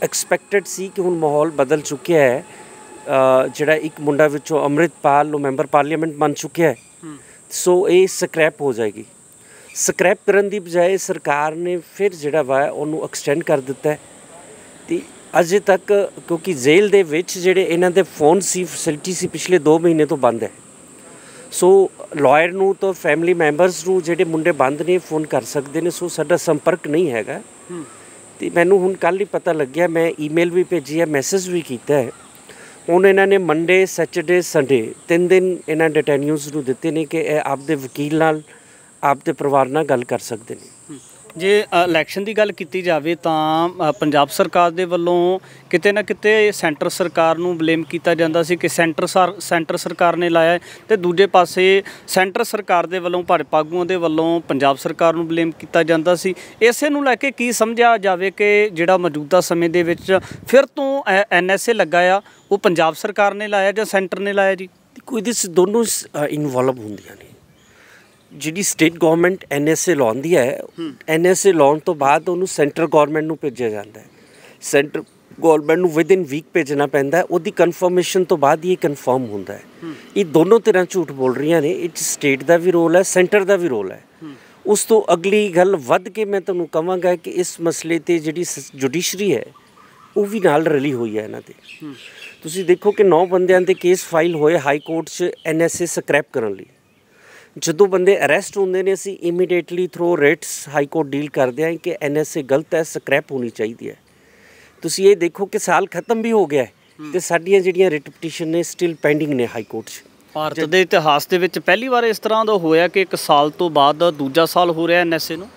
Expected ਸੀ ਕਿ ਹੁਣ ਮਾਹੌਲ ਬਦਲ ਚੁੱਕਿਆ ਹੈ। ਜਿਹੜਾ ਇੱਕ ਮੁੰਡਾ ਵਿੱਚੋਂ ਅੰਮ੍ਰਿਤਪਾਲ ਉਹ ਮੈਂਬਰ ਪਾਰਲੀਮੈਂਟ ਬਣ ਚੁੱਕਿਆ ਹੈ, ਸੋ ਇਹ ਸਕ੍ਰੈਪ ਹੋ ਜਾਏਗੀ। ਸਕ੍ਰੈਪ ਕਰਨ ਦੀ ਬਜਾਏ ਸਰਕਾਰ ਨੇ ਫਿਰ ਜਿਹੜਾ ਵਾ ਉਹਨੂੰ ਐਕਸਟੈਂਡ ਕਰ ਦਿੱਤਾ ਅਤੇ ਅਜੇ ਤੱਕ ਕਿਉਂਕਿ ਜੇਲ੍ਹ ਦੇ ਵਿੱਚ ਜਿਹੜੇ ਇਹਨਾਂ ਦੇ ਫੋਨ ਸੀ ਫੈਸਿਲਿਟੀ ਸੀ ਪਿਛਲੇ 2 ਮਹੀਨੇ ਤੋਂ ਬੰਦ ਹੈ। ਸੋ ਲਾਇਰ ਨੂੰ ਤਾਂ ਫੈਮਿਲੀ ਮੈਂਬਰਸ ਨੂੰ ਜਿਹੜੇ ਮੁੰਡੇ ਬੰਦ ਨੇ ਫੋਨ ਕਰ ਸਕਦੇ ਨੇ। ਸੋ ਸਾਡਾ ਸੰਪਰਕ ਨਹੀਂ ਹੈਗਾ ਅਤੇ ਮੈਨੂੰ ਹੁਣ ਕੱਲ੍ਹ ਹੀ ਪਤਾ ਲੱਗਿਆ, ਮੈਂ ਈਮੇਲ ਵੀ ਭੇਜੀ ਹੈ, ਮੈਸੇਜ ਵੀ ਕੀਤਾ ਹੈ। ਹੁਣ ਇਹਨਾਂ ਨੇ ਮੰਡੇ, ਸੈਚਰਡੇ, ਸੰਡੇ 3 ਦਿਨ ਇਹਨਾਂ ਡਿਟੈਨਿਊਜ਼ ਨੂੰ ਦਿੱਤੇ ਨੇ ਕਿ ਇਹ ਆਪਦੇ ਵਕੀਲ ਨਾਲ ਆਪਦੇ ਪਰਿਵਾਰ ਨਾਲ ਗੱਲ ਕਰ ਸਕਦੇ ਨੇ। ਜੇ ਇਲੈਕਸ਼ਨ ਦੀ ਗੱਲ ਕੀਤੀ ਜਾਵੇ ਤਾਂ ਪੰਜਾਬ ਸਰਕਾਰ ਦੇ ਵੱਲੋਂ ਕਿਤੇ ਨਾ ਕਿਤੇ ਸੈਂਟਰ ਸਰਕਾਰ ਨੂੰ ਬਲੇਮ ਕੀਤਾ ਜਾਂਦਾ ਸੀ ਕਿ ਸੈਂਟਰ ਸਰਕਾਰ ਨੇ ਲਾਇਆ, ਅਤੇ ਦੂਜੇ ਪਾਸੇ ਸੈਂਟਰ ਸਰਕਾਰ ਦੇ ਵੱਲੋਂ ਭਾਜਪਾ ਆਗੂਆਂ ਦੇ ਵੱਲੋਂ ਪੰਜਾਬ ਸਰਕਾਰ ਨੂੰ ਬਲੇਮ ਕੀਤਾ ਜਾਂਦਾ ਸੀ। ਇਸੇ ਨੂੰ ਲੈ ਕੇ ਕੀ ਸਮਝਿਆ ਜਾਵੇ ਕਿ ਜਿਹੜਾ ਮੌਜੂਦਾ ਸਮੇਂ ਦੇ ਵਿੱਚ ਫਿਰ ਤੋਂ NSA ਲੱਗਾ ਆ, ਉਹ ਪੰਜਾਬ ਸਰਕਾਰ ਨੇ ਲਾਇਆ ਜਾਂ ਸੈਂਟਰ ਨੇ ਲਾਇਆ ਜੀ? ਕੋਈ ਇਹਦੇ 'ਚ ਦੋਨੋਂ ਇਨਵੋਲਵ ਹੁੰਦੀਆਂ ਨੇ। ਜਿਹੜੀ ਸਟੇਟ ਗੌਰਮੈਂਟ NSA ਲਾਉਂਦੀ ਹੈ, NSA ਲਾਉਣ ਤੋਂ ਬਾਅਦ ਉਹਨੂੰ ਸੈਂਟਰ ਗੌਰਮੈਂਟ ਨੂੰ ਭੇਜਿਆ ਜਾਂਦਾ ਹੈ। ਸੈਂਟਰ ਗੌਰਮੈਂਟ ਨੂੰ ਵਿਦਿਨ ਵੀਕ ਭੇਜਣਾ ਪੈਂਦਾ, ਉਹਦੀ ਕਨਫਰਮੇਸ਼ਨ ਤੋਂ ਬਾਅਦ ਹੀ ਇਹ ਕਨਫਰਮ ਹੁੰਦਾ ਹੈ। ਇਹ ਦੋਨੋਂ ਤਰ੍ਹਾਂ ਝੂਠ ਬੋਲ ਰਹੀਆਂ ਨੇ। ਇਹ 'ਚ ਸਟੇਟ ਦਾ ਵੀ ਰੋਲ ਹੈ, ਸੈਂਟਰ ਦਾ ਵੀ ਰੋਲ ਹੈ। ਉਸ ਤੋਂ ਅਗਲੀ ਗੱਲ ਵੱਧ ਕੇ ਮੈਂ ਤੁਹਾਨੂੰ ਕਹਾਂਗਾ ਕਿ ਇਸ ਮਸਲੇ 'ਤੇ ਜਿਹੜੀ ਜੁਡੀਸ਼ਰੀ ਹੈ ਉਹ ਵੀ ਨਾਲ ਰਲੀ ਹੋਈ ਹੈ ਇਹਨਾਂ 'ਤੇ। ਤੁਸੀਂ ਦੇਖੋ ਕਿ 9 ਬੰਦਿਆਂ ਦੇ ਕੇਸ ਫਾਈਲ ਹੋਏ ਹਾਈ ਕੋਰਟ 'ਚ NSA ਸਕ੍ਰੈਪ ਕਰਨ ਲਈ। ਜਦੋਂ ਬੰਦੇ ਅਰੈਸਟ ਹੁੰਦੇ ਨੇ ਅਸੀਂ immediately through writs high court deal ਕਰਦੇ ਹਾਂ ਕਿ NSA ਗਲਤ ਹੈ, ਸਕ੍ਰੈਪ ਹੋਣੀ ਚਾਹੀਦੀ ਹੈ। ਤੁਸੀਂ ਇਹ ਦੇਖੋ ਕਿ ਸਾਲ ਖਤਮ ਵੀ ਹੋ ਗਿਆ ਅਤੇ ਸਾਡੀਆਂ ਜਿਹੜੀਆਂ ਰਿਟ ਪਟੀਸ਼ਨ ਨੇ ਸਟਿਲ ਪੈਂਡਿੰਗ ਨੇ ਹਾਈ ਕੋਰਟ 'ਚ। ਭਾਰਤ ਦੇ ਇਤਿਹਾਸ ਦੇ ਵਿੱਚ ਪਹਿਲੀ ਵਾਰ ਇਸ ਤਰ੍ਹਾਂ ਦਾ ਹੋਇਆ ਕਿ 1 ਸਾਲ ਤੋਂ ਬਾਅਦ ਦੂਜਾ ਸਾਲ ਹੋ ਰਿਹਾ NSA ਨੂੰ।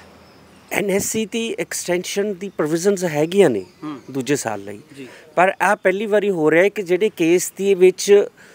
NSA ਦੀ ਐਕਸਟੈਂਸ਼ਨ ਦੀ ਪ੍ਰੋਵੀਜ਼ਨਸ ਹੈਗੀਆਂ ਨੇ ਦੂਜੇ ਸਾਲ ਲਈ, ਪਰ ਆਹ ਪਹਿਲੀ ਵਾਰੀ ਹੋ ਰਿਹਾ ਕਿ ਜਿਹੜੇ ਕੇਸ ਦੇ ਵਿੱਚ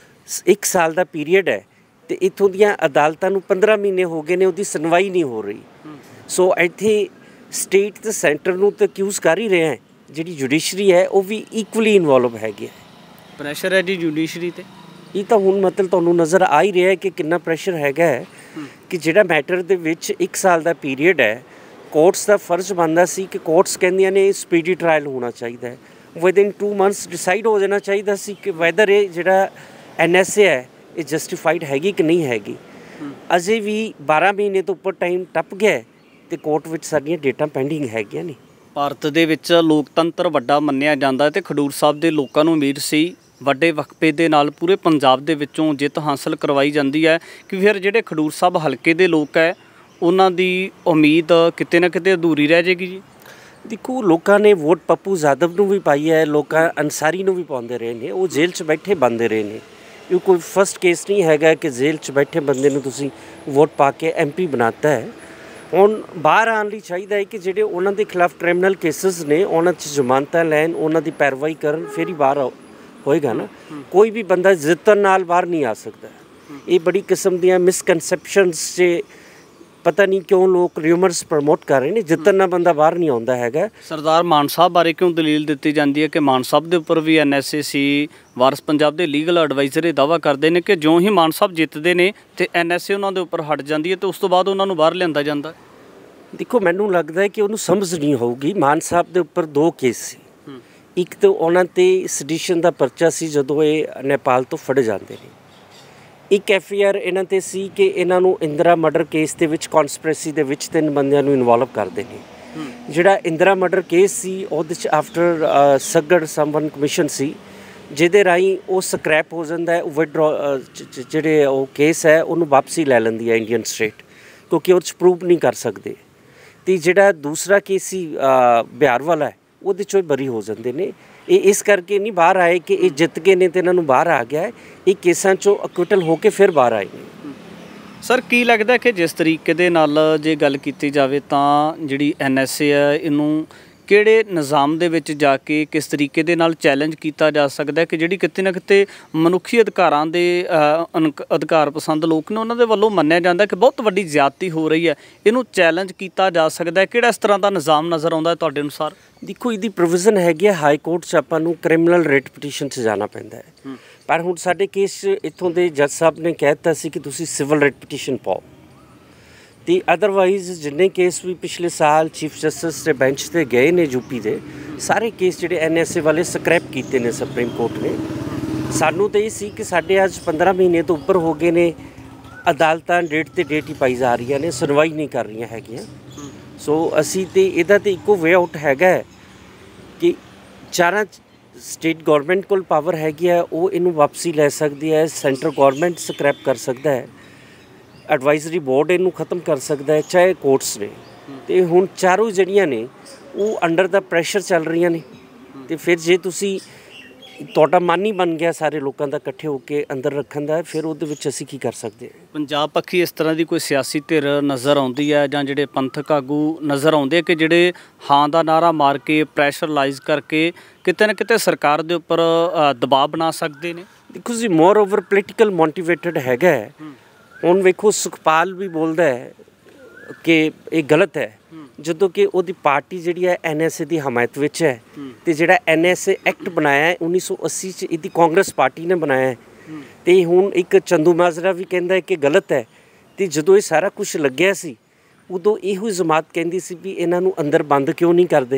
1 ਸਾਲ ਦਾ ਪੀਰੀਅਡ ਹੈ ਅਤੇ ਇੱਥੋਂ ਦੀਆਂ ਅਦਾਲਤਾਂ ਨੂੰ 15 ਮਹੀਨੇ ਹੋ ਗਏ ਨੇ, ਉਹਦੀ ਸੁਣਵਾਈ ਨਹੀਂ ਹੋ ਰਹੀ। ਸੋ ਇੱਥੇ ਸਟੇਟ ਅਤੇ ਸੈਂਟਰ ਨੂੰ ਤਾਂ ਅਕਿਊਜ਼ ਕਰ ਹੀ ਰਿਹਾ ਹੈ। ਜਿਹੜੀ ਜੁਡੀਸ਼ਰੀ ਹੈ ਉਹ ਵੀ ਇਕੁਅਲੀ ਇਨਵੋਲਵ ਹੈਗੀ ਹੈ। ਪ੍ਰੈਸ਼ਰ ਹੈ ਜੀ ਜੁਡੀਸ਼ਰੀ 'ਤੇ। ਇਹ ਤਾਂ ਹੁਣ ਮਤਲਬ ਤੁਹਾਨੂੰ ਨਜ਼ਰ ਆ ਹੀ ਰਿਹਾ ਕਿ ਕਿੰਨਾ ਪ੍ਰੈਸ਼ਰ ਹੈਗਾ ਹੈ ਕਿ ਜਿਹੜਾ ਮੈਟਰ ਦੇ ਵਿੱਚ 1 ਸਾਲ ਦਾ ਪੀਰੀਅਡ ਹੈ, ਕੋਰਟਸ ਦਾ ਫਰਜ਼ ਬਣਦਾ ਸੀ ਕਿ ਕੋਰਟਸ ਕਹਿੰਦੀਆਂ ਨੇ ਸਪੀਡੀ ਟਰਾਇਲ ਹੋਣਾ ਚਾਹੀਦਾ ਹੈ। ਵਿਦਿਨ 2 ਮੰਥਸ ਡਿਸਾਈਡ ਹੋ ਜਾਣਾ ਚਾਹੀਦਾ ਸੀ ਕਿ ਵੈਦਰ ਇਹ ਜਿਹੜਾ NSA ਹੈ ਇਹ ਜਸਟੀਫਾਈਡ ਹੈਗੀ ਕਿ ਨਹੀਂ ਹੈਗੀ। ਅਜੇ ਵੀ 12 ਮਹੀਨੇ ਤੋਂ ਉੱਪਰ ਟਾਈਮ ਟੱਪ ਗਿਆ ਅਤੇ ਕੋਰਟ ਵਿੱਚ ਸਾਡੀਆਂ ਡੇਟਾਂ ਪੈਂਡਿੰਗ ਹੈਗੀਆਂ ਨੇ। ਭਾਰਤ ਦੇ ਵਿੱਚ ਲੋਕਤੰਤਰ ਵੱਡਾ ਮੰਨਿਆ ਜਾਂਦਾ ਅਤੇ ਖਡੂਰ ਸਾਹਿਬ ਦੇ ਲੋਕਾਂ ਨੂੰ ਉਮੀਦ ਸੀ ਵੱਡੇ ਵਕਫੇ ਦੇ ਨਾਲ ਪੂਰੇ ਪੰਜਾਬ ਦੇ ਵਿੱਚੋਂ ਜਿੱਤ ਹਾਸਲ ਕਰਵਾਈ ਜਾਂਦੀ ਹੈ ਕਿ ਫਿਰ ਜਿਹੜੇ ਖਡੂਰ ਸਾਹਿਬ ਹਲਕੇ ਦੇ ਲੋਕ ਹੈ ਉਹਨਾਂ ਦੀ ਉਮੀਦ ਕਿਤੇ ਨਾ ਕਿਤੇ ਅਧੂਰੀ ਰਹਿ ਜਾਏਗੀ ਜੀ। ਦੇਖੋ, ਲੋਕਾਂ ਨੇ ਵੋਟ ਪੱਪੂ ਯਾਦਵ ਨੂੰ ਵੀ ਪਾਈ ਹੈ, ਲੋਕਾਂ ਅੰਸਾਰੀ ਨੂੰ ਵੀ ਪਾਉਂਦੇ ਰਹੇ ਨੇ। ਉਹ ਜੇਲ੍ਹ 'ਚ ਬੈਠੇ ਬੰਦੇ ਰਹੇ ਨੇ। ਇਹ ਕੋਈ ਫਸਟ ਕੇਸ ਨਹੀਂ ਹੈਗਾ ਕਿ ਜੇਲ੍ਹ 'ਚ ਬੈਠੇ ਬੰਦੇ ਨੂੰ ਤੁਸੀਂ ਵੋਟ ਪਾ ਕੇ MP ਬਣਾਤਾ ਹੈ। ਹੁਣ ਬਾਹਰ ਆਉਣ ਲਈ ਚਾਹੀਦਾ ਹੈ ਕਿ ਜਿਹੜੇ ਉਹਨਾਂ ਦੇ ਖਿਲਾਫ ਕ੍ਰਿਮੀਨਲ ਕੇਸਿਸ ਨੇ ਉਹਨਾਂ 'ਚ ਜ਼ਮਾਨਤਾਂ ਲੈਣ, ਉਹਨਾਂ ਦੀ ਪੈਰਵਾਈ ਕਰਨ, ਫਿਰ ਹੀ ਬਾਹਰ ਹੋਏਗਾ ਨਾ। ਕੋਈ ਵੀ ਬੰਦਾ ਜਿੱਤਣ ਨਾਲ ਬਾਹਰ ਨਹੀਂ ਆ ਸਕਦਾ। ਇਹ ਬੜੀ ਕਿਸਮ ਦੀਆਂ ਮਿਸਕਨਸੈਪਸ਼ਨਸ 'ਚ ਪਤਾ ਨਹੀਂ ਕਿਉਂ ਲੋਕ ਰਿਊਮਰਸ ਪ੍ਰਮੋਟ ਕਰ ਰਹੇ ਨੇ। ਜਿੱਤਣ ਨਾਲ ਬੰਦਾ ਬਾਹਰ ਨਹੀਂ ਆਉਂਦਾ ਹੈਗਾ। ਸਰਦਾਰ ਮਾਨ ਸਾਹਿਬ ਬਾਰੇ ਕਿਉਂ ਦਲੀਲ ਦਿੱਤੀ ਜਾਂਦੀ ਹੈ ਕਿ ਮਾਨ ਸਾਹਿਬ ਦੇ ਉੱਪਰ ਵੀ NSA ਸੀ? ਵਾਰਸ ਪੰਜਾਬ ਦੇ ਲੀਗਲ ਐਡਵਾਈਜ਼ਰ ਇਹ ਦਾਅਵਾ ਕਰਦੇ ਨੇ ਕਿ ਜਿਉਂ ਹੀ ਮਾਨ ਸਾਹਿਬ ਜਿੱਤਦੇ ਨੇ ਅਤੇ NSA ਉਹਨਾਂ ਦੇ ਉੱਪਰ ਹਟ ਜਾਂਦੀ ਹੈ ਅਤੇ ਉਸ ਤੋਂ ਬਾਅਦ ਉਹਨਾਂ ਨੂੰ ਬਾਹਰ ਲਿਆਂਦਾ ਜਾਂਦਾ। ਦੇਖੋ, ਮੈਨੂੰ ਲੱਗਦਾ ਹੈ ਕਿ ਉਹਨੂੰ ਸਮਝ ਨਹੀਂ ਹੋਊਗੀ। ਮਾਨ ਸਾਹਿਬ ਦੇ ਉੱਪਰ 2 ਕੇਸ ਸੀ। ਇੱਕ ਤਾਂ ਉਹਨਾਂ 'ਤੇ ਸੈਡੀਸ਼ਨ ਦਾ ਪਰਚਾ ਸੀ ਜਦੋਂ ਇਹ ਨੇਪਾਲ ਤੋਂ ਫੜੇ ਜਾਂਦੇ ਨੇ। ਇੱਕ FIR ਇਹਨਾਂ 'ਤੇ ਸੀ ਕਿ ਇਹਨਾਂ ਨੂੰ ਇੰਦਰਾ ਮਰਡਰ ਕੇਸ ਦੇ ਵਿੱਚ ਕੌਨਸਪੀਰੇਸੀ ਦੇ ਵਿੱਚ 3 ਬੰਦਿਆਂ ਨੂੰ ਇਨਵੋਲਵ ਕਰਦੇ ਨੇ। ਜਿਹੜਾ ਇੰਦਰਾ ਮਰਡਰ ਕੇਸ ਸੀ ਉਹਦੇ 'ਚ ਆਫਟਰ ਸੱਗੜ ਸਮਵਨ ਕਮਿਸ਼ਨ ਸੀ ਜਿਹਦੇ ਰਾਹੀਂ ਉਹ ਸਕ੍ਰੈਪ ਹੋ ਜਾਂਦਾ ਹੈ। ਵਿਦਡਰਾ ਜਿਹੜੇ ਉਹ ਕੇਸ ਹੈ ਉਹਨੂੰ ਵਾਪਸੀ ਲੈ ਲੈਂਦੀ ਹੈ ਇੰਡੀਅਨ ਸਟੇਟ, ਕਿਉਂਕਿ ਉਹ 'ਚ ਪ੍ਰੂਵ ਨਹੀਂ ਕਰ ਸਕਦੇ। ਅਤੇ ਜਿਹੜਾ ਦੂਸਰਾ ਕੇਸ ਸੀ ਬਿਹਾਰ ਵਾਲਾ ਉਹਦੇ 'ਚੋਂ ਬਰੀ ਹੋ ਜਾਂਦੇ ਨੇ। ਇਹ ਇਸ ਕਰਕੇ ਨਹੀਂ ਬਾਹਰ ਆਏ ਕਿ ਇਹ ਜਿੱਤ ਗਏ ਨੇ ਅਤੇ ਇਹਨਾਂ ਨੂੰ ਬਾਹਰ ਆ ਗਿਆ ਹੈ। ਇਹ ਕੇਸਾਂ 'ਚੋਂ ਅਕਵਿਟਲ ਹੋ ਕੇ ਫਿਰ ਬਾਹਰ ਆਏ ਨੇ। ਸਰ, ਕੀ ਲੱਗਦਾ ਕਿ ਜਿਸ ਤਰੀਕੇ ਦੇ ਨਾਲ ਜੇ ਗੱਲ ਕੀਤੀ ਜਾਵੇ ਤਾਂ ਜਿਹੜੀ NSA ਹੈ ਇਹਨੂੰ ਕਿਹੜੇ ਨਿਜ਼ਾਮ ਦੇ ਵਿੱਚ ਜਾ ਕੇ ਕਿਸ ਤਰੀਕੇ ਦੇ ਨਾਲ ਚੈਲੰਜ ਕੀਤਾ ਜਾ ਸਕਦਾ ਕਿ ਜਿਹੜੀ ਕਿਤੇ ਨਾ ਕਿਤੇ ਮਨੁੱਖੀ ਅਧਿਕਾਰਾਂ ਦੇ ਅਧਿਕਾਰ ਪਸੰਦ ਲੋਕ ਨੇ ਉਹਨਾਂ ਦੇ ਵੱਲੋਂ ਮੰਨਿਆ ਜਾਂਦਾ ਕਿ ਬਹੁਤ ਵੱਡੀ ਜ਼ਿਆਦਤੀ ਹੋ ਰਹੀ ਹੈ, ਇਹਨੂੰ ਚੈਲੰਜ ਕੀਤਾ ਜਾ ਸਕਦਾ? ਕਿਹੜਾ ਇਸ ਤਰ੍ਹਾਂ ਦਾ ਨਿਜ਼ਾਮ ਨਜ਼ਰ ਆਉਂਦਾ ਤੁਹਾਡੇ ਅਨੁਸਾਰ? ਦੇਖੋ, ਇਹਦੀ ਪ੍ਰੋਵੀਜ਼ਨ ਹੈਗੀ ਹੈ ਹਾਈ ਕੋਰਟ 'ਚ ਆਪਾਂ ਨੂੰ ਕ੍ਰਿਮੀਨਲ ਰਿਟ ਪਟੀਸ਼ਨ 'ਚ ਜਾਣਾ ਪੈਂਦਾ ਹੈ। ਪਰ ਹੁਣ ਸਾਡੇ ਕੇਸ 'ਚ ਇੱਥੋਂ ਦੇ ਜੱਜ ਸਾਹਿਬ ਨੇ ਕਹਿ ਦਿੱਤਾ ਸੀ ਕਿ ਤੁਸੀਂ ਸਿਵਲ ਰਿਟ ਪਟੀਸ਼ਨ ਪਾਓ। ਤੇ ਅਦਰਵਾਈਜ਼ ਜਿੰਨੇ ਕੇਸ ਵੀ ਪਿਛਲੇ ਸਾਲ ਚੀਫ ਜਸਟਿਸ ਦੇ ਬੈਂਚ ਤੇ ਗਏ ਨੇ ਯੂਪੀ ਦੇ, ਸਾਰੇ ਕੇਸ ਜਿਹੜੇ ਐਨਐਸਏ ਵਾਲੇ ਸਕ੍ਰੈਪ ਕੀਤੇ ਨੇ ਸੁਪਰੀਮ ਕੋਰਟ ਨੇ। ਸਾਨੂੰ ਤਾਂ ਇਹ ਸੀ ਕਿ ਸਾਡੇ ਅੱਜ 15 ਮਹੀਨੇ ਤੋਂ ਉੱਪਰ ਹੋ ਗਏ ਨੇ, ਅਦਾਲਤਾਂ ਡੇਟ ਤੇ ਡੇਟ ਹੀ ਪਾਈ ਜਾ ਰਹੀਆਂ ਨੇ, ਸੁਣਵਾਈ ਨਹੀਂ ਕਰ ਰਹੀਆਂ ਹੈਗੀਆਂ। ਸੋ ਅਸੀਂ ਤੇ ਇਹਦਾ ਤੇ ਇੱਕੋ ਵੇ ਆਊਟ ਹੈਗਾ ਕਿ ਚਾਰਾਂ ਸਟੇਟ ਗੌਰਮੈਂਟ ਕੋਲ ਪਾਵਰ ਹੈਗੀ ਹੈ, ਉਹ ਇਹਨੂੰ ਵਾਪਸੀ ਲੈ ਸਕਦੀ ਹੈ, ਸੈਂਟਰ ਗੌਰਮੈਂਟ ਸਕ੍ਰੈਪ ਕਰ ਸਕਦਾ ਹੈ, ਐਡਵਾਈਜ਼ਰੀ ਬੋਰਡ ਇਹਨੂੰ ਖਤਮ ਕਰ ਸਕਦਾ ਹੈ, ਚਾਹੇ ਕੋਰਟਸ ਨੇ। ਤੇ ਹੁਣ ਚਾਰੋਂ ਜਿਹੜੀਆਂ ਨੇ ਉਹ ਅੰਡਰ ਦਾ ਪ੍ਰੈਸ਼ਰ ਚੱਲ ਰਹੀਆਂ ਨੇ। ਤੇ ਫਿਰ ਜੇ ਤੁਸੀਂ ਤੁਹਾਡਾ ਮਨ ਹੀ ਬਣ ਗਿਆ ਸਾਰੇ ਲੋਕਾਂ ਦਾ ਇਕੱਠੇ ਹੋ ਕੇ ਅੰਦਰ ਰੱਖਣ ਦਾ, ਫਿਰ ਉਹਦੇ ਵਿੱਚ ਅਸੀਂ ਕੀ ਕਰ ਸਕਦੇ ਹਾਂ। ਪੰਜਾਬ ਪੱਖੀ ਇਸ ਤਰ੍ਹਾਂ ਦੀ ਕੋਈ ਸਿਆਸੀ ਧਿਰ ਨਜ਼ਰ ਆਉਂਦੀ ਹੈ ਜਾਂ ਜਿਹੜੇ ਪੰਥਕ ਆਗੂ ਨਜ਼ਰ ਆਉਂਦੇ ਕਿ ਜਿਹੜੇ ਹਾਂ ਦਾ ਨਾਅਰਾ ਮਾਰ ਕੇ ਪ੍ਰੈਸ਼ਰਲਾਈਜ਼ ਕਰਕੇ ਕਿਤੇ ਨਾ ਕਿਤੇ ਸਰਕਾਰ ਦੇ ਉੱਪਰ ਦਬਾਅ ਬਣਾ ਸਕਦੇ ਨੇ? ਦੇਖੋ ਜੀ, ਮੋਰ ਓਵਰ ਪੋਲੀਟੀਕਲ ਮੋਟੀਵੇਟਡ ਹੈਗਾ। ਹੁਣ ਵੇਖੋ ਸੁਖਪਾਲ ਵੀ ਬੋਲਦਾ ਹੈ ਕਿ ਇਹ ਗਲਤ ਹੈ, ਜਦੋਂ ਕਿ ਉਹਦੀ ਪਾਰਟੀ ਜਿਹੜੀ ਹੈ ਐਨਐਸਏ ਦੀ ਹਮਾਇਤ ਵਿੱਚ ਹੈ। ਤੇ ਜਿਹੜਾ ਐਨਐਸਏ ਐਕਟ ਬਣਾਇਆ ਹੈ 1980 'ਚ, ਇਹਦੀ ਕਾਂਗਰਸ ਪਾਰਟੀ ਨੇ ਬਣਾਇਆ ਹੈ। ਤੇ ਹੁਣ ਇੱਕ ਚੰਦੂ ਮਾਜਰਾ ਵੀ ਕਹਿੰਦਾ ਹੈ ਕਿ ਗਲਤ ਹੈ। ਤੇ ਜਦੋਂ ਇਹ ਸਾਰਾ ਕੁਝ ਲੱਗਿਆ ਸੀ, ਉਦੋਂ ਇਹੋ ਜਮਾਤ ਕਹਿੰਦੀ ਸੀ ਵੀ ਇਹਨਾਂ ਨੂੰ ਅੰਦਰ ਬੰਦ ਕਿਉਂ ਨਹੀਂ ਕਰਦੇ।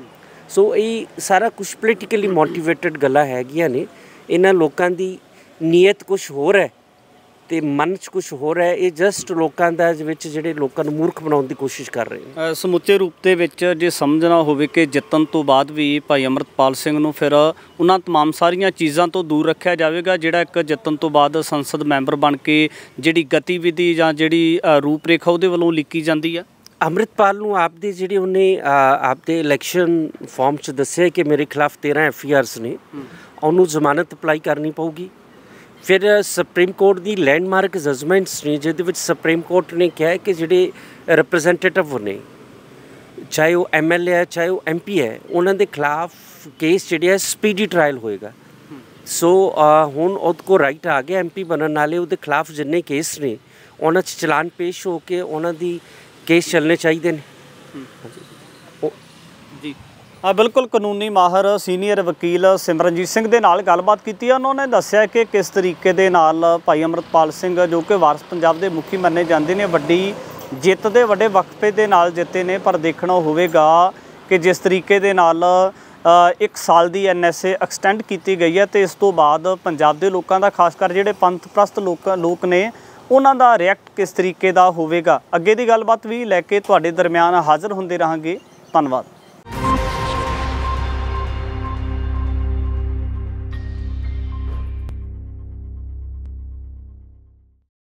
ਸੋ ਇਹ ਸਾਰਾ ਕੁਝ ਪੋਲੀਟੀਕਲੀ ਮੋਟੀਵੇਟਡ ਗੱਲਾਂ ਹੈਗੀਆਂ ਨੇ। ਇਹਨਾਂ ਲੋਕਾਂ ਦੀ ਨੀਅਤ ਕੁਝ ਹੋਰ ਹੈ ਤੇ ਮਨ 'ਚ ਕੁਝ ਹੋਰ ਹੈ। ਇਹ ਜਸਟ ਲੋਕਾਂ ਦਾ ਵਿੱਚ ਜਿਹੜੇ ਲੋਕਾਂ ਨੂੰ ਮੂਰਖ ਬਣਾਉਣ ਦੀ ਕੋਸ਼ਿਸ਼ ਕਰ ਰਹੇ ਨੇ। ਸਮੁੱਚੇ ਰੂਪ ਦੇ ਵਿੱਚ ਜੇ ਸਮਝਣਾ ਹੋਵੇ ਕਿ ਜਿੱਤਣ ਤੋਂ ਬਾਅਦ ਵੀ ਭਾਈ ਅੰਮ੍ਰਿਤਪਾਲ ਸਿੰਘ ਨੂੰ ਫਿਰ ਉਹਨਾਂ ਤਮਾਮ ਸਾਰੀਆਂ ਚੀਜ਼ਾਂ ਤੋਂ ਦੂਰ ਰੱਖਿਆ ਜਾਵੇਗਾ, ਜਿਹੜਾ ਇੱਕ ਜਿੱਤਣ ਤੋਂ ਬਾਅਦ ਸੰਸਦ ਮੈਂਬਰ ਬਣ ਕੇ ਜਿਹੜੀ ਗਤੀਵਿਧੀ ਜਾਂ ਜਿਹੜੀ ਰੂਪ ਰੇਖਾ ਉਹਦੇ ਵੱਲੋਂ ਲਿਖੀ ਜਾਂਦੀ ਆ। ਅੰਮ੍ਰਿਤਪਾਲ ਨੂੰ ਆਪਦੇ ਜਿਹੜੇ ਉਹਨੇ ਆਪਦੇ ਇਲੈਕਸ਼ਨ ਫਾਰਮ 'ਚ ਦੱਸਿਆ ਕਿ ਮੇਰੇ ਖਿਲਾਫ 13 FIRs ਨੇ, ਉਹਨੂੰ ਜ਼ਮਾਨਤ ਅਪਲਾਈ ਕਰਨੀ ਪਊਗੀ। ਫਿਰ ਸੁਪਰੀਮ ਕੋਰਟ ਦੀ ਲੈਂਡਮਾਰਕ ਜਜਮੈਂਟਸ ਨੇ, ਜਿਹਦੇ ਵਿੱਚ ਸੁਪਰੀਮ ਕੋਰਟ ਨੇ ਕਿਹਾ ਕਿ ਜਿਹੜੇ ਰਿਪਰੈਜ਼ੈਂਟੇਟਿਵ ਨੇ, ਚਾਹੇ ਉਹ MLA ਹੈ ਚਾਹੇ ਉਹ MP ਹੈ, ਉਹਨਾਂ ਦੇ ਖਿਲਾਫ ਕੇਸ ਜਿਹੜੇ ਹੈ ਸਪੀਡੀ ਟਰਾਇਲ ਹੋਏਗਾ। ਸੋ ਹੁਣ ਉਹਦੇ ਕੋਲ ਰਾਈਟ ਆ ਗਿਆ MP ਬਣਨ ਵਾਲੇ, ਉਹਦੇ ਖਿਲਾਫ ਜਿੰਨੇ ਕੇਸ ਨੇ ਉਹਨਾਂ 'ਚ ਚਲਾਨ ਪੇਸ਼ ਹੋ ਕੇ ਉਹਨਾਂ ਦੀ ਕੇਸ ਚੱਲਣੇ ਚਾਹੀਦੇ ਨੇ। ਜੀ ਬਿਲਕੁਲ, ਕਾਨੂੰਨੀ ਮਾਹਰ ਸੀਨੀਅਰ ਵਕੀਲ ਸਿਮਰਨਜੀਤ ਸਿੰਘ ਦੇ ਨਾਲ ਗੱਲਬਾਤ ਕੀਤੀ ਹੈ। ਉਹਨਾਂ ਨੇ ਦੱਸਿਆ ਕਿ ਕਿਸ ਤਰੀਕੇ ਦੇ ਨਾਲ ਭਾਈ ਅੰਮ੍ਰਿਤਪਾਲ ਸਿੰਘ ਜੋ ਕਿ ਵਾਰਸ ਪੰਜਾਬ ਦੇ ਮੁਖੀ ਮੰਨੇ ਜਾਂਦੇ ਨੇ, ਵੱਡੀ ਜਿੱਤ ਦੇ ਵੱਡੇ ਵਕਫੇ ਦੇ ਨਾਲ ਜਿੱਤੇ ਨੇ। ਪਰ ਦੇਖਣਾ ਹੋਵੇਗਾ ਕਿ ਜਿਸ ਤਰੀਕੇ ਦੇ ਨਾਲ 1 ਸਾਲ ਦੀ NSA ਐਕਸਟੈਂਡ ਕੀਤੀ ਗਈ ਹੈ, ਤੇ ਇਸ ਤੋਂ ਬਾਅਦ ਪੰਜਾਬ ਦੇ ਲੋਕਾਂ ਦਾ, ਖਾਸ ਕਰ ਜਿਹੜੇ ਪੰਥ ਪ੍ਰਸਤ ਲੋਕ ਨੇ, ਉਹਨਾਂ ਦਾ ਰਿਐਕਟ ਕਿਸ ਤਰੀਕੇ ਦਾ ਹੋਵੇਗਾ। ਅੱਗੇ ਦੀ ਗੱਲਬਾਤ ਵੀ ਲੈ ਕੇ ਤੁਹਾਡੇ ਦਰਮਿਆਨ ਹਾਜ਼ਰ ਹੁੰਦੇ ਰਹਾਂਗੇ। ਧੰਨਵਾਦ।